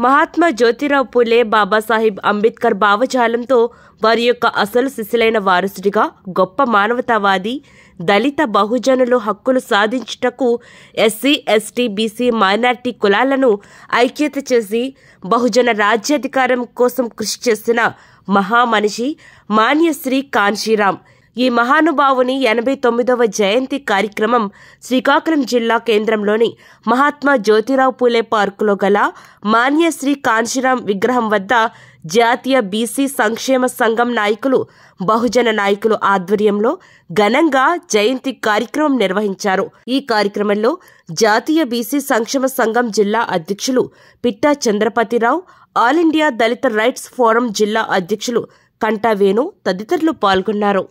మహాత్మా జ్యోతిరావు పూలే బాబాసాహెబ్ అంబేద్కర్ భావజాలంతో వారి యొక్క అసలు శిశులైన వారసుడిగా గొప్ప మానవతావాది దళిత బహుజనులు హక్కులు సాధించుటకు ఎస్సీ ఎస్టీ బీసీ మైనారిటీ కులాలను ఐక్యత చేసి బహుజన రాజ్యాధికారం కోసం కృషి చేసిన మహామనిషి మాన్యశ్రీ కాన్షీరాం ఈ మహానుభావుని 89వ జయంతి కార్యక్రమం శ్రీకాకుళం జిల్లా కేంద్రంలోని మహాత్మా జ్యోతిరావు పూలే పార్కులో గల మాన్యశ్రీ కాన్షీరాం విగ్రహం వద్ద జాతీయ బీసీ సంక్షేమ సంఘం నాయకులు బహుజన నాయకులు ఆధ్వర్యంలో ఘనంగా జయంతి కార్యక్రమం నిర్వహించారు। ఈ కార్యక్రమంలో జాతీయ బీసీ సంక్షేమ సంఘం జిల్లా అధ్యక్షులు Pitta Chandrapathi Rao, all India Dalit rights forum జిల్లా అధ్యక్షులు కంటా వేణు తదితరులు పాల్గొన్నారు।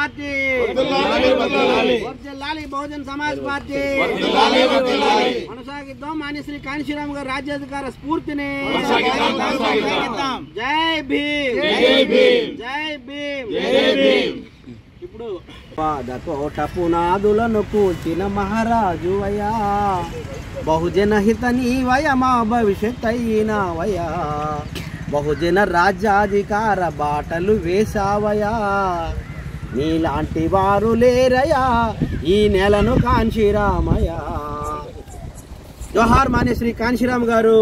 మాన్యశ్రీ కాన్షీరాం గారి రాజ్యాధికార స్ఫూర్తిని జై భీమ్ జై భీమ్। ఇప్పుడు కోట పునాదులను కూల్చిన మహారాజు వయా, బహుజన హిత నీవయ మా భవిష్యత్ అయినవయా, బహుజన రాజ్యాధికార బాటలు వేసావయా, నీలాంటి వారు లేరయా ఈ నెలను కాన్షీరామయ్యా। జోహార్ మాన్యశ్రీ కాన్షీరాం గారు।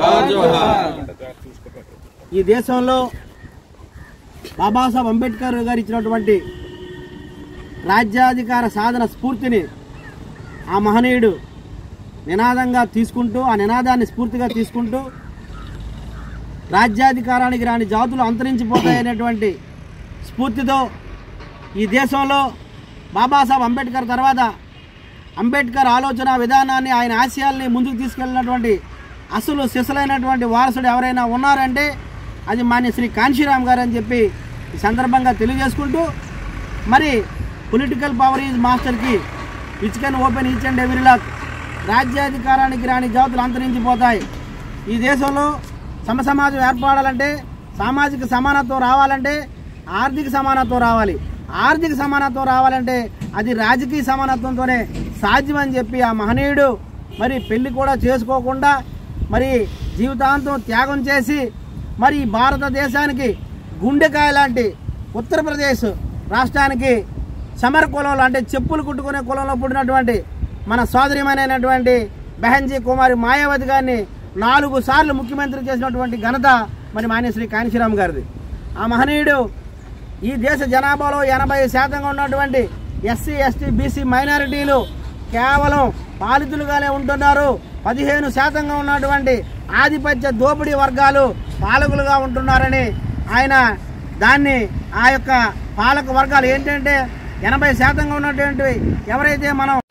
ఈ దేశంలో బాబాసాహెబ్ అంబేద్కర్ గారు ఇచ్చినటువంటి రాజ్యాధికార సాధన స్ఫూర్తిని ఆ మహనీయుడు నినాదంగా తీసుకుంటూ, ఆ నినాదాన్ని స్ఫూర్తిగా తీసుకుంటూ రాజ్యాధికారానికి రాని జాతులు అంతరించిపోతాయనేటువంటి స్ఫూర్తితో ఈ దేశంలో బాబాసాహెబ్ అంబేద్కర్ తర్వాత అంబేద్కర్ ఆలోచన విధానాన్ని, ఆయన ఆశయాల్ని ముందుకు తీసుకెళ్ళినటువంటి అసలు సిసలైనటువంటి వారసుడు ఎవరైనా ఉన్నారంటే అది మాన్యశ్రీ కాన్షీరాం గారు అని చెప్పి ఈ సందర్భంగా తెలియజేసుకుంటూ, మరి political power is master key which can open each and every lock, రాజ్యాధికారానికి రాని జాతులు అంతరించిపోతాయి। ఈ దేశంలో సమసమాజం ఏర్పడాలంటే, సామాజిక సమానత్వం రావాలంటే ఆర్థిక సమానత్వం రావాలి, ఆర్థిక సమానత్వం రావాలంటే అది రాజకీయ సమానత్వంతోనే సాధ్యమని చెప్పి ఆ మహనీయుడు మరి పెళ్లి కూడా చేసుకోకుండా మరి జీవితాంతం త్యాగం చేసి మరి భారతదేశానికి గుండెకాయ లాంటి ఉత్తరప్రదేశ్ రాష్ట్రానికి సమర కులంలో అంటే చెప్పులు కుట్టుకునే కులంలో పుట్టినటువంటి మన సోదరిమైనటువంటి బెహన్జీ కుమారి మాయావతి గారిని 4 సార్లు ముఖ్యమంత్రి చేసినటువంటి ఘనత మరి మాన్యశ్రీ కాన్షీరాం గారిది। ఆ మహనీయుడు ఈ దేశ జనాభాలో 80% ఉన్నటువంటి ఎస్సీ ఎస్టీ బీసీ మైనారిటీలు కేవలం పాలితులుగానే ఉంటున్నారు, 15% ఉన్నటువంటి ఆధిపత్య దోపిడీ వర్గాలు పాలకులుగా ఉంటున్నారని ఆయన దాన్ని ఆ యొక్క పాలక వర్గాలు ఏంటంటే 80% ఉన్నటువంటి ఎవరైతే మనం